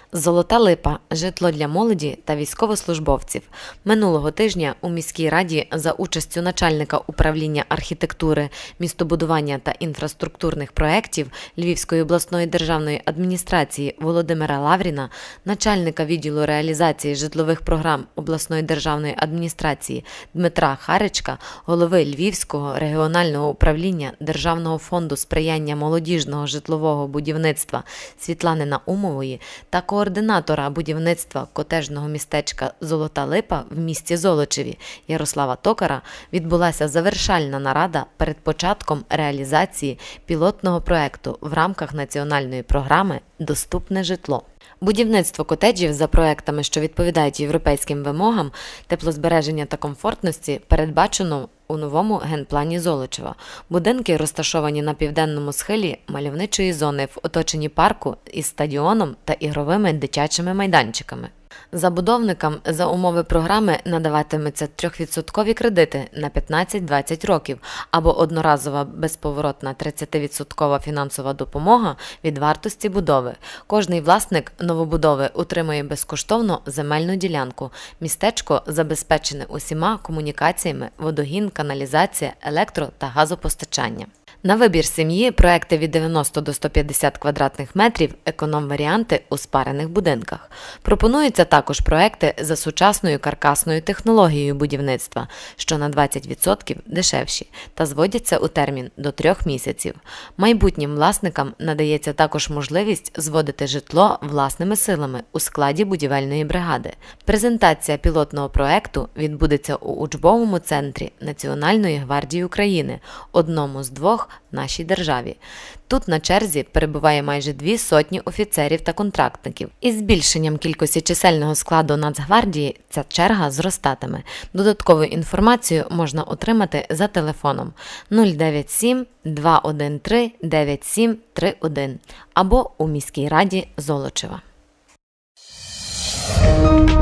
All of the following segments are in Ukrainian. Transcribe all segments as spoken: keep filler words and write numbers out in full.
Золота Липа – житло для молоді та військовослужбовців. Минулого тижня у міській раді за участю начальника управління архітектури, містобудування та інфраструктурних проєктів Львівської обласної державної адміністрації Володимира Лавріна, начальника відділу реалізації житлових програм обласної державної адміністрації Дмитра Харичка, голови Львівського регіонального управління Державного фонду сприяння молодіжного житлового будівництва Світлани Наумової та координатора будівництва котеджного містечка «Золота Липа» в місті Золочеві Ярослава Токара відбулася завершальна нарада перед початком реалізації пілотного проєкту в рамках національної програми «Доступне житло». Будівництво котеджів за проектами, що відповідають європейським вимогам теплозбереження та комфортності, передбачено у новому генплані Золочева. Будинки розташовані на південному схилі мальовничої зони в оточенні парку із стадіоном та ігровими дитячими майданчиками. Забудовникам за умови програми надаватимуться трьохвідсоткові кредити на п'ятнадцять-двадцять років або одноразова безповоротна тридцятивідсоткова фінансова допомога від вартості будови. Кожний власник новобудови отримує безкоштовно земельну ділянку. Містечко забезпечене усіма комунікаціями, водогін, каналізація, електро- та газопостачання. На вибір сім'ї проекти від дев'яноста до ста п'ятдесят квадратних метрів, економ-варіанти у спарених будинках. Пропонуються також проекти за сучасною каркасною технологією будівництва, що на двадцять відсотків дешевші, та зводяться у термін до трьох місяців. Майбутнім власникам надається також можливість зводити житло власними силами у складі будівельної бригади. Презентація пілотного проекту відбудеться у учбовому центрі Національної гвардії України, одному з двох в нашій державі. Тут на черзі перебуває майже дві сотні офіцерів та контрактників. Із збільшенням кількості чисельного складу Нацгвардії ця черга зростатиме. Додаткову інформацію можна отримати за телефоном нуль дев'ять сім два один три дев'ять сім три один або у міській раді Золочева.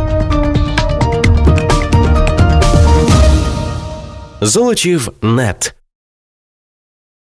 Золочів.нет